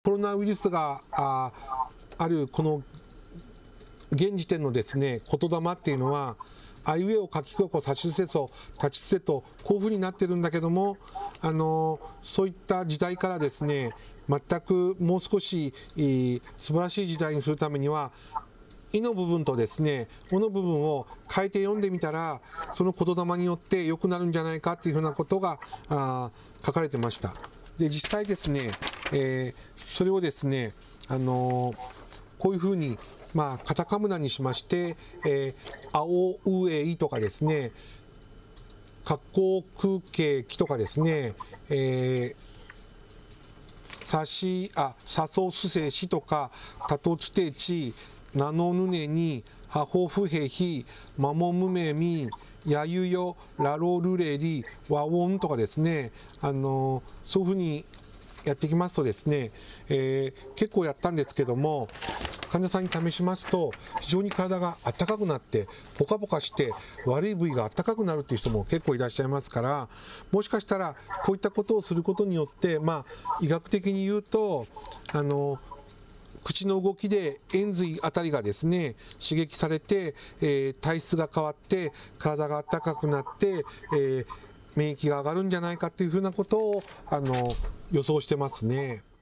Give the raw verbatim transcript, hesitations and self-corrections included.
コロナウイルスがああるこの現時点のですね言霊っていうのは、あいうえを書きここさしすせそ立ちつてとこういうふうになってるんだけども、あのそういった時代からですね全くもう少し、えー、素晴らしい時代にするためには、いの部分とですねおの部分を変えて読んでみたら、その言霊によって良くなるんじゃないかっていうふうなことがあ書かれてました。で実際ですね、えー、それをですね、あのー、こういうふうにまあカタカムナにしまして、えー、青うえいとかですね、格好空景気とかですね、えー、さしあさそうすせしとかたとつてちなのぬねにはほふへひまもむめみやゆよらろるれりわおんとかですね、あのそういうふうにやっていきますとですね、えー、結構やったんですけども、患者さんに試しますと非常に体が温かくなってポカポカして悪い部位が温かくなるっていう人も結構いらっしゃいますから、もしかしたらこういったことをすることによって、まあ医学的に言うとあの口の動きで延髄あたりがですね刺激されて、えー、体質が変わって体が温かくなって、えー、免疫が上がるんじゃないかっていうふうなことをあの予想してますね。